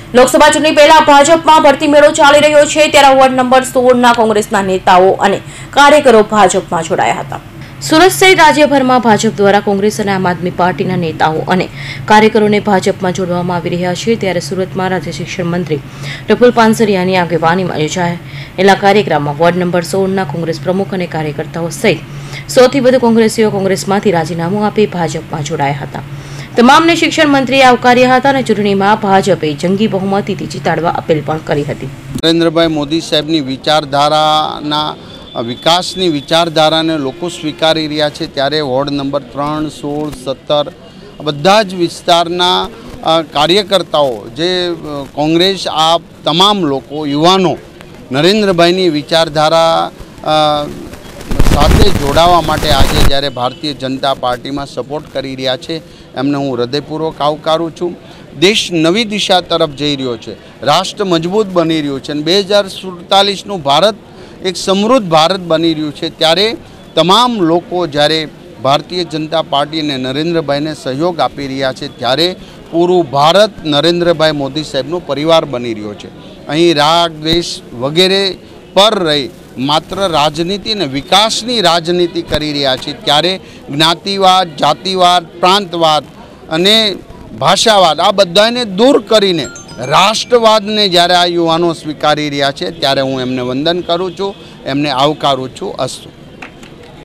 લોકસભા ચૂંટણી પહેલા ભાજપમાં ભરતી મેળો ચાલી રહ્યો છે ત્યારે વોર્ડ નંબર 16ના કોંગ્રેસના નેતાઓ અને કાર્યકરો ભાજપમાં જોડાયા હતા। સુરત સહિત રાજ્યભરમાં ભાજપ દ્વારા કોંગ્રેસ અને આમ આદમી પાર્ટીના નેતાઓ અને કાર્યકરોને ભાજપમાં જોડવામાં આવી રહ્યા છે ત્યારે સુરતમાં રાજ્ય શિક્ષણ મંત્રી પ્રફુલ પાનસરિયાની આગેવાનીમાં યોજાયેલા કાર્યક્રમમાં વોર્ડ નંબર 16ના કોંગ્રેસ પ્રમુખ અને કાર્યકર્તાઓ સહિત 100થી વધુ કોંગ્રેસીઓ કોંગ્રેસમાંથી રાજીનામું આપી ભાજપમાં જોડાયા હતા। તમામને શિક્ષણ મંત્રીએ આવકાર્યા હતા અને ચૂંટણીમાં ભાજપે જંગી બહુમતીથી જીતાડવા અપીલ પણ કરી હતી। નરેન્દ્રભાઈ મોદી સાહેબની વિચારધારાના વિકાસની વિચારધારાને લોકો સ્વીકારી રહ્યા છે ત્યારે વોર્ડ નંબર 3, 16, 17 બધા જ વિસ્તારના કાર્યકર્તાઓ જે કોંગ્રેસ આ તમામ લોકો યુવાનો નરેન્દ્રભાઈની વિચારધારા સાથે જોડાવા માટે આજે જ્યારે ભારતીય જનતા પાર્ટીમાં સપોર્ટ કરી રહ્યા છે એમને હું હૃદયપૂર્વક આવકારું છું। દેશ નવી દિશા તરફ જઈ રહ્યો છે, રાષ્ટ્ર મજબૂત બની રહ્યું છે અને 2047નું ભારત એક સમૃદ્ધ ભારત બની રહ્યું છે ત્યારે તમામ લોકો જ્યારે ભારતીય જનતા પાર્ટી અને નરેન્દ્રભાઈને સહયોગ આપી રહ્યા છે ત્યારે પૂરું ભારત નરેન્દ્રભાઈ મોદી સાહેબનો પરિવાર બની રહ્યો છે। અહીં રાગ દ્વેષ વગેરે પર રહી માત્ર રાજનીતિ અને વિકાસની રાજનીતિ કરી રહ્યા છે ત્યારે જ્ઞાતિવાદ, જાતિવાદ, પ્રાંતવાદ અને ભાષાવાદ આ બધાને દૂર કરીને રાષ્ટ્રવાદને જ્યારે આ યુવાનો સ્વીકારી રહ્યા છે ત્યારે હું એમને વંદન કરું છું, એમને આવકારું છું। અસ્તુ।